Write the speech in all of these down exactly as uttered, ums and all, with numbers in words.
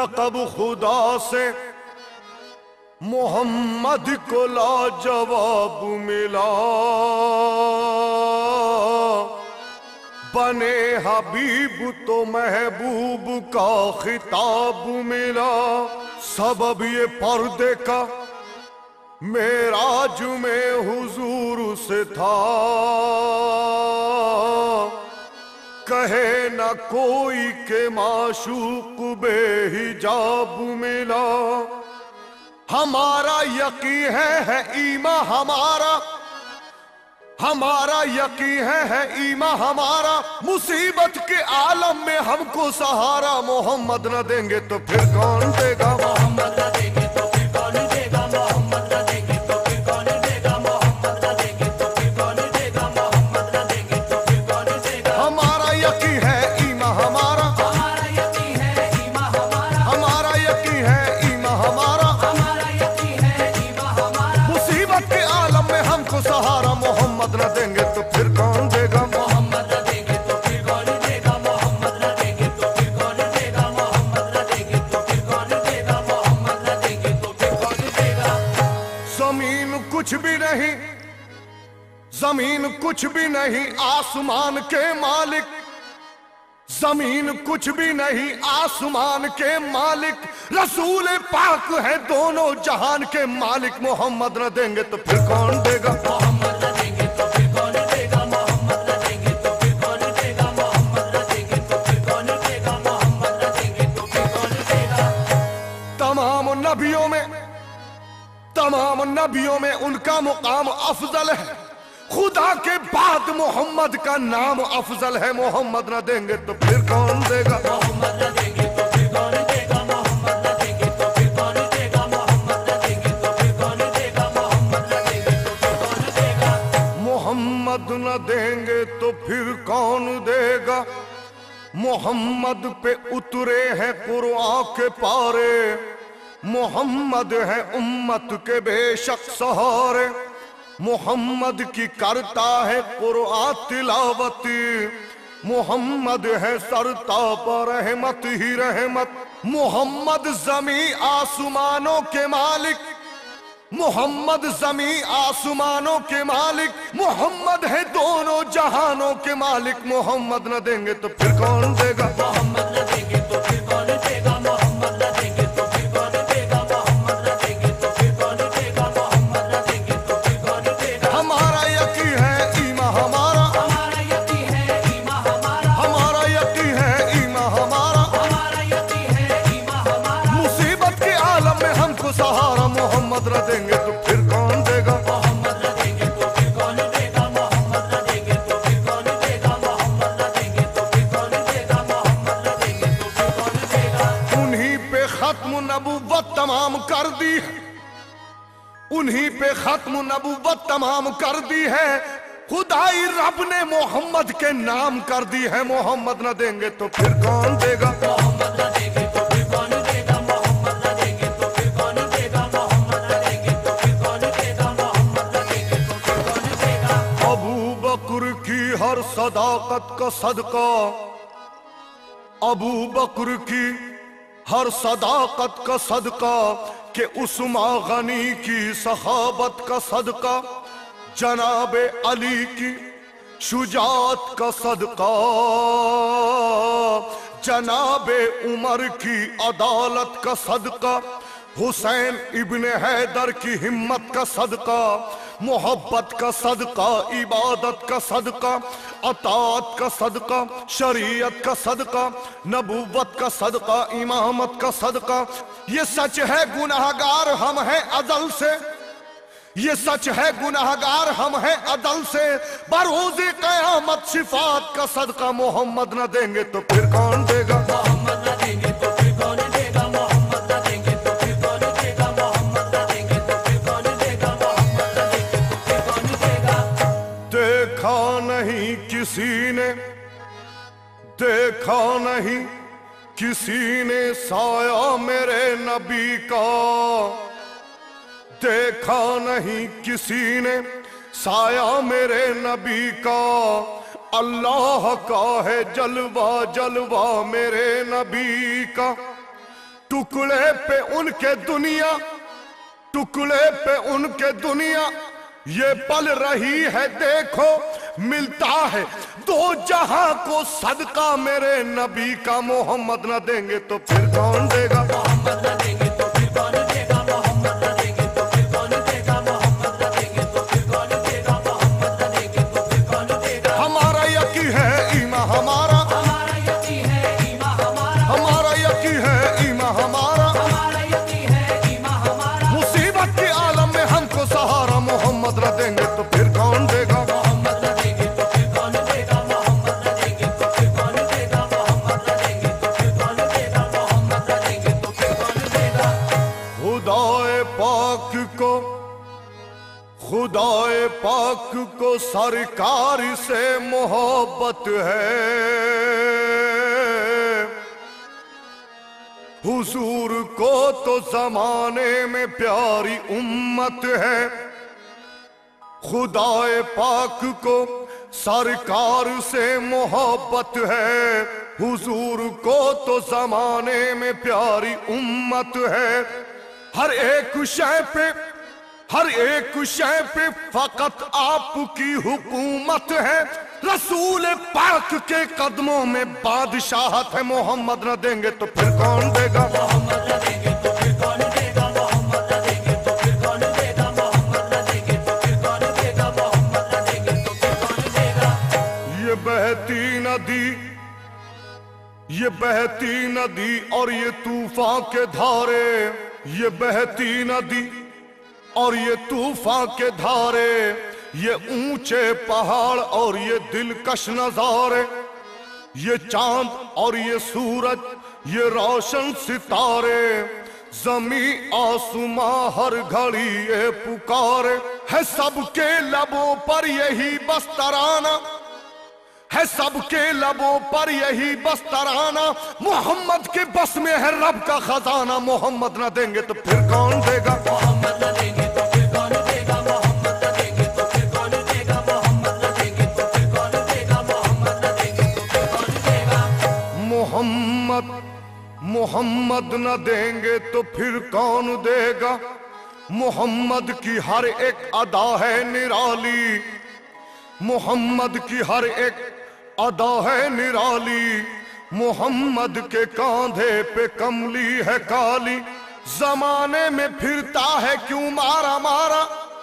लक़ब खुदा से मोहम्मद को लाजवाब मिला, बने हबीब तो महबूब का खिताब मिला। सबब ये पर्दे का मेराज में हुजूर से था, कहे न कोई के माशूक बेहिजाब मिला। हमारा यकीन है, है ईमा हमारा, हमारा यकीन है, है ईमा हमारा। मुसीबत के आलम में हमको सहारा मोहम्मद न देंगे तो फिर कौन देगा, मोहम्मद न देंगे तो फिर कौन देगा, मोहम्मद न देंगे तो फिर कौन देगा, मोहम्मद न देंगे तो फिर कौन देगा, मोहम्मद न देंगे तो फिर कौन देगा। हमारा यकीन है ईमा हमारा, हमारा यकीन है ईमा हमारा, हमारा यकीन है ईमा हमारा, हमारा यकीन है ईमा हमारा। मुसीबत के आलम में हमको सहारा मोहम्मद न देंगे तो फिर कौन देगा, मोहम्मद न देंगे तो फिर कौन देगा, मोहम्मद न देंगे तो फिर कौन देगा, मोहम्मद न देंगे तो फिर कौन देगा, मोहम्मद न देंगे तो फिर कौन देगा। जमीन कुछ भी नहीं, जमीन कुछ भी नहीं आसमान के मालिक, जमीन कुछ भी नहीं आसमान के मालिक। रसूल पाक है दोनों जहान के मालिक मोहम्मद न देंगे तो फिर कौन देगा, मोहम्मद न देंगे तो फिर कौन देगा, मोहम्मद न देंगे तो फिर कौन देगा, मोहम्मद न देंगे तो फिर कौन देगा, मोहम्मद न देंगे तो फिर कौन देगा। तमाम नबियों में, तमाम नबियों में उनका मुकाम अफजल है, खुदा के बाद मोहम्मद का नाम अफजल है। मोहम्मद न देंगे तो फिर कौन देगा, मोहम्मद न देंगे तो फिर कौन देगा, मोहम्मद न देंगे तो फिर कौन देगा, मोहम्मद न देंगे तो फिर कौन देगा, मोहम्मद न देंगे तो फिर कौन देगा। मोहम्मद न देंगे तो फिर कौन देगा, मोहम्मद पे उतरे हैं कुरान के पारे, मोहम्मद है उम्मत के बेशक सहारे। मोहम्मद की करता है कुरान तिलावती, मोहम्मद है सरता पर रहमत ही रहमत। मोहम्मद जमी आसमानों के मालिक, मोहम्मद जमी आसमानों के मालिक। मोहम्मद है दोनों जहानों के मालिक मोहम्मद न देंगे तो फिर कौन देगा, मोहम्मद न देंगे तो फिर कौन देगा, मोहम्मद न देंगे तो फिर कौन देगा, मोहम्मद न देंगे तो फिर कौन देगा, मोहम्मद न देंगे तो फिर कौन देगा। हमारा यकीन है ईमा हमारा, हमारा यकीन है ईमा हमारा, हमारा यकीन है ईमा हमारा, हमारा यकीन है ईमा हमारा। मुसीबत के आलम में हमको सहारा मोहम्मद न देंगे तो फिर कौन देगा, मोहम्मद न देंगे तो फिर कौन देगा, मोहम्मद न देंगे तो फिर कौन देगा, मोहम्मद न देंगे तो फिर कौन देगा, मोहम्मद न देंगे तो फिर कौन देगा। उन्हीं पे खत्म नबुव्वत तमाम कर दी है, उन्हीं पे खत्म नबुव्वत तमाम कर दी है। खुदाई रब ने मोहम्मद के नाम कर दी है। मोहम्मद न देंगे तो फिर कौन देगा, मोहम्मद न देंगे तो फिर कौन देगा, मोहम्मद न देंगे तो फिर कौन देगा, मोहम्मद न देंगे तो फिर कौन देगा, मोहम्मद न देंगे तो फिर कौन देगा। अबू बकर की हर सदाकत का सदका, अबू बकर की हर सदाकत का सदका, के उस्मा गनी की सखावत का सदका, जनाबे अली की शुजात का सदका, जनाबे उमर की अदालत का सदका, हुसैन इब्ने हैदर की हिम्मत का सदका, मोहब्बत का सदका, इबादत का सदका, अतात का सदका, शरीयत का सदका, नबूवत का सदका, इमामत का सदका। ये सच है गुनाहगार हम हैं अज़ल से, ये सच है गुनाहगार हम हैं अदल से। बरोज़े क़यामत शिफात का सदका मोहम्मद न देंगे तो फिर कौन देगा, मोहम्मद न देंगे तो फिर कौन देगा, मोहम्मद न देंगे तो फिर कौन देगा, मोहम्मद न देंगे तो फिर कौन देगा, मोहम्मद न देंगे तो फिर कौन देगा। देखा नहीं किसी ने, देखा नहीं किसी ने साया मेरे नबी का, देखा नहीं किसी ने साया मेरे नबी का। अल्लाह का है जलवा जलवा मेरे नबी का। टुकड़े पे उनके दुनिया, टुकड़े पे उनके दुनिया ये पल रही है देखो, मिलता है दो जहां को सदका मेरे नबी का। मोहम्मद न देंगे तो फिर कौन देगा, मोहम्मद न देंगे तो फिर कौन देगा, मोहम्मद न देंगे तो फिर कौन देगा, मोहम्मद न देंगे तो फिर कौन देगा, मोहम्मद न देंगे तो फिर कौन देगा। हमारा यकीन है ईमान हमारा, हमारा यकीन है ईमान हमारा, हमारा यकीन है ईमान हमारा, हमारा यकीन है ईमान हमारा। मुसीबत के आलम में हमको सहारा, मोहम्मद न देंगे तो फिर कौन देगा, मोहम्मद न देंगे तो फिर कौन देगा, मोहम्मद न देंगे तो फिर कौन देगा, मोहम्मद न देंगे तो फिर कौन देगा, मोहम्मद न देंगे तो फिर कौन देगा। खुदाए पाक को, खुदाए पाक को सरकार से मोहब्बत है, हुजूर को तो जमाने में प्यारी उम्मत है। खुदाए पाक को सरकार से मोहब्बत है, हुजूर को तो जमाने में प्यारी उम्मत है। हर एक शय पे, हर एक शय पे फकत आपकी हुकूमत है। रसूल पाक के कदमों में बादशाहत है, मोहम्मद न देंगे तो फिर कौन देगा, मोहम्मद न देंगे तो फिर कौन देगा, मोहम्मद न देंगे तो फिर कौन देगा, मोहम्मद न देंगे तो फिर कौन देगा, मोहम्मद न देंगे तो फिर कौन देगा। ये बहती नदी, ये बहती नदी और ये तूफान के धारे, ये बहती नदी और ये तूफान के धारे, ये ऊंचे पहाड़ और ये दिलकश नजारे, ये चांद और ये सूरज, ये रोशन सितारे, जमी आसमां हर घड़ी ये पुकारे। है सबके लबों पर यही बस तराना, है सबके लबों पर यही बस तराना। मोहम्मद के बस में है रब का खजाना, मोहम्मद न देंगे तो फिर कौन देगा, मोहम्मद न देंगे तो फिर कौन देगा, मोहम्मद न देंगे तो फिर कौन देगा, मोहम्मद न देंगे तो फिर कौन देगा, मोहम्मद न देंगे तो फिर कौन देगा। मोहम्मद, मोहम्मद न देंगे तो फिर कौन देगा। मोहम्मद की हर एक अदा है निराली, मोहम्मद की हर एक अदा है निराली। मोहम्मद के कांधे पे कमली है काली, जमाने में फिरता है क्यों मारा मारा,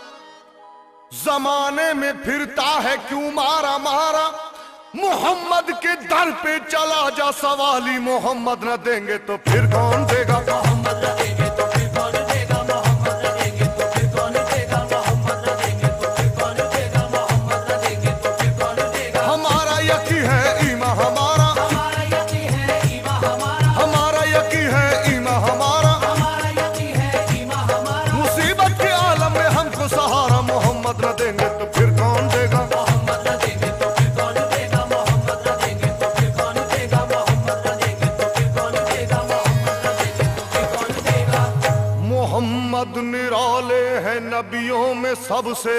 जमाने में फिरता है क्यों मारा मारा। मोहम्मद के दर पे चला जा सवाली, मोहम्मद न देंगे तो फिर कौन देगा, मोहम्मद न देंगे तो फिर कौन देगा, मोहम्मद न देंगे तो फिर कौन देगा, मोहम्मद न देंगे तो फिर कौन देगा, मोहम्मद न देंगे तो फिर कौन देगा। हमारा यकीन है ईमान हमारा, हमारा यकीन है ईमान हमारा, हमारा यकीन है ईमान हमारा, हमारा यकीन है ईमान हमारा। मुसीबत के आलम में हमको सहारा, मोहम्मद न देंगे तो फिर कौन देगा, मोहम्मद न देंगे तो फिर कौन देगा, मोहम्मद न देंगे तो फिर कौन देगा, मोहम्मद न देंगे तो फिर कौन देगा, मोहम्मद न देंगे तो फिर कौन देगा। मोहम्मद निराले हैं नबियों में सबसे,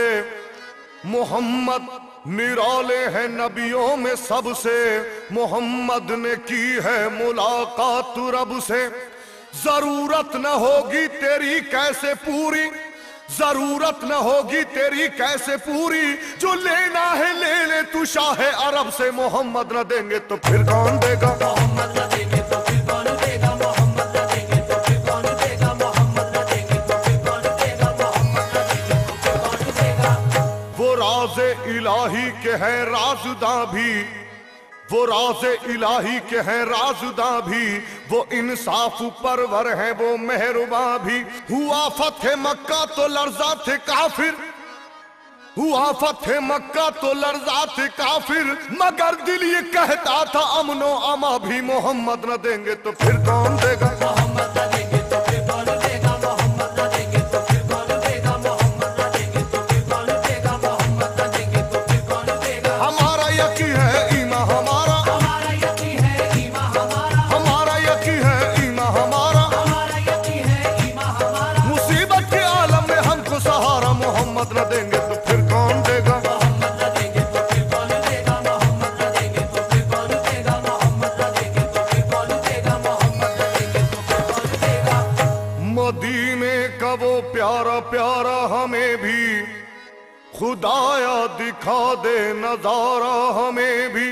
मोहम्मद निराले हैं नबियों में सबसे। मोहम्मद ने की है मुलाकात रब से, जरूरत न होगी तेरी कैसे पूरी, जरूरत न होगी तेरी कैसे पूरी। जो लेना है ले ले तू शाह अरब से, मोहम्मद न देंगे तो फिर कौन देगा, मोहम्मद न देंगे तो फिर कौन देगा, मोहम्मद न देंगे तो फिर कौन देगा, मोहम्मद न देंगे तो फिर कौन देगा, मोहम्मद न देंगे तो फिर कौन देगा। वो राज़े इलाही के हैं राज़दां भी, वो राज़े इलाही के हैं राज़दां भी। वो इंसाफ परवर हैं वो मेहरबां भी। हुआ फतेह मक्का तो लर्ज़ा थे काफिर, हुआ फतेह मक्का तो लर्ज़ा थे काफिर। मगर दिल ये कहता था अमनो अमा भी, मोहम्मद न देंगे तो फिर कौन देगा, मोहम्मद न देंगे तो फिर कौन देगा, मोहम्मद न देंगे तो फिर कौन देगा, मोहम्मद न देंगे तो फिर कौन देगा, मोहम्मद न देंगे तो फिर कौन देगा। हमारा यकीन है ईमान हमारा, हमारा यकीन है ईमान हमारा, हमारा यकीन है ईमान हमारा, हमारा यकीन है ईमान हमारा। मुसीबत के आलम में हमको सहारा, मोहम्मद न देंगे तो फिर कौन देगा, मोहम्मद न देंगे तो फिर कौन देगा, मोहम्मद न देंगे तो फिर कौन देगा, मोहम्मद न देंगे तो फिर कौन देगा, मोहम्मद न देंगे तो फिर कौन देगा। मदीने का वो प्यारा प्यारा हमें भी खुदाया दिखा दे नजारा हमें भी।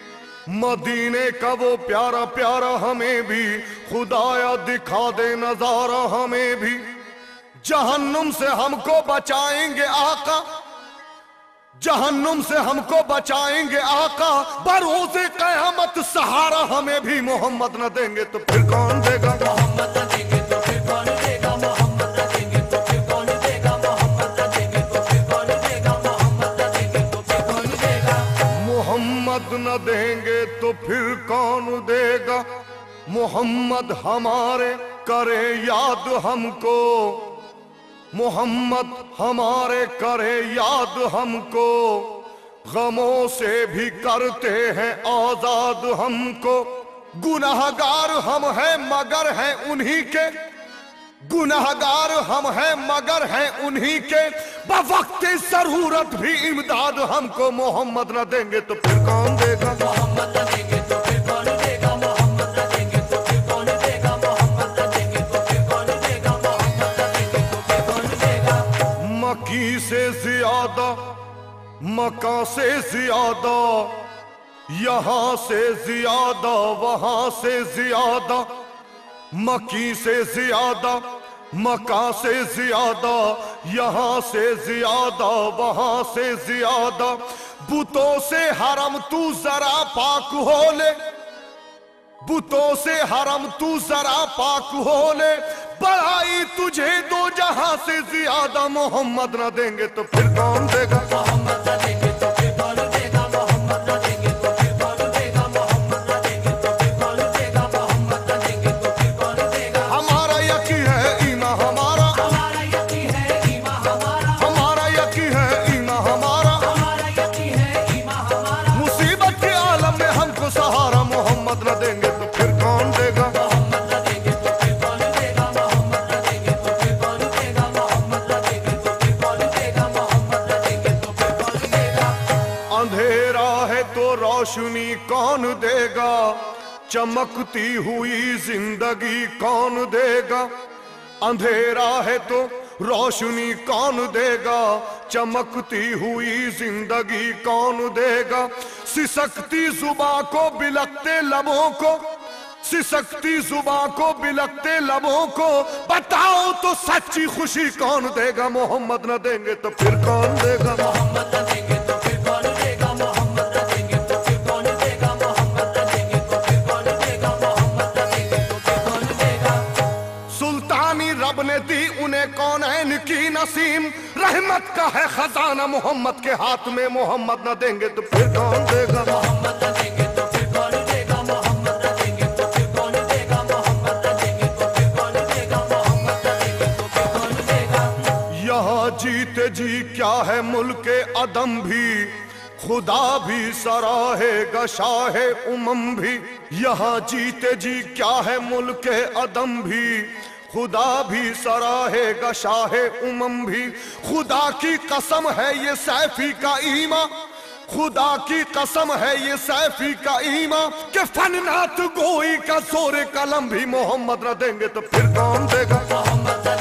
मदीने का वो प्यारा प्यारा हमें भी खुदाया दिखा दे नजारा हमें भी। जहन्नुम से हमको बचाएंगे आका, जहन्नुम से हमको बचाएंगे आका। बरोज़े क़यामत सहारा हमें भी मोहम्मद न देंगे तो फिर कौन देगा। मोहम्मद न देंगे तो फिर कौन देगा। मोहम्मद न देंगे तो फिर कौन देगा। मोहम्मद न देंगे तो फिर कौन देगा। मोहम्मद न देंगे तो फिर कौन देगा। मोहम्मद न देंगे तो फिर कौन देगा। मोहम्मद हमारे करे याद हमको, मोहम्मद हमारे करे याद हमको। गमों से भी करते हैं आजाद हमको। गुनाहगार हम हैं मगर हैं उन्हीं के, गुनाहगार हम हैं मगर हैं उन्हीं के। बवक्त जरूरत भी इमदाद हमको मोहम्मद न देंगे तो फिर कौन देगा। मोहम्मद न देंगे तो फिर कौन देगा। मोहम्मद न देंगे तो फिर कौन देगा। मोहम्मद न देंगे तो फिर कौन देगा। मोहम्मद न देंगे तो फिर कौन देगा। मकी से ज्यादा मका से ज्यादा, यहां से ज्यादा वहां से ज्यादा। मकी से ज्यादा मका से ज्यादा, यहां से ज्यादा वहां से ज्यादा। बुतों से हरम तू जरा पाक हो ले, बुतों से हरम तू जरा पाक हो ले। बढ़ाई तुझे दो जहां से ज्यादा। मोहम्मद न देंगे तो फिर कौन देगा। मोहम्मद न देंगे तो फिर कौन देगा। मोहम्मद न देंगे तो फिर कौन देगा। मोहम्मद न देंगे तो फिर कौन देगा। मोहम्मद न देंगे तो फिर कौन देगा। हमारा यकीन है ईमान हमारा, हमारा यकीन है ईमान हमारा। हमारा यकीन है ईमान हमारा। हमारा यकीन है ईमान हमारा। मुसीबत के आलम में हमको सहारा। मोहम्मद न देंगे तो फिर कौन देगा। मोहम्मद न देंगे तो फिर कौन देगा। मोहम्मद न देंगे तो फिर कौन देगा। मोहम्मद न देंगे तो फिर कौन देगा। मोहम्मद न देंगे तो फिर कौन देगा। अंधेरा है तो रोशनी कौन देगा। चमकती हुई जिंदगी कौन देगा। अंधेरा है तो रोशनी कौन देगा। चमकती हुई जिंदगी कौन देगा। सिसकती जुबां को बिलकते लबों को, सिसकती जुबां को बिलकते लबों को। बताओ तो सच्ची खुशी कौन देगा। मोहम्मद न देंगे तो फिर कौन देगा। मोहम्मद न देंगे तो फिर कौन देगा। मोहम्मद न देंगे तो फिर कौन देगा। मोहम्मद न देंगे तो फिर कौन देगा। मोहम्मद न देंगे तो फिर कौन देगा। सुल्तानी रब ने दी उन्हें कौनैन की नसीम। रहमत का है खजाना मोहम्मद के हाथ में। मोहम्मद न देंगे तो फिर कौन देगा। मोहम्मद न देंगे तो फिर कौन देगा। मोहम्मद न देंगे तो फिर कौन देगा। मोहम्मद न देंगे तो फिर कौन देगा। मोहम्मद न देंगे तो फिर कौन देगा। यहाँ जीते जी क्या है मुल्के अदम भी, खुदा भी सराहेगा शाहे उमम भी। यहाँ जीते जी क्या है मुल्के अदम भी, खुदा भी सराहेगा शाहे उमम भी। खुदा की कसम है ये सैफी का ईमा, खुदा की कसम है ये सैफी का ईमा। के फननात गोई का जोरे कलम भी मोहम्मद न देंगे तो फिर कौन देगा। मोहम्मद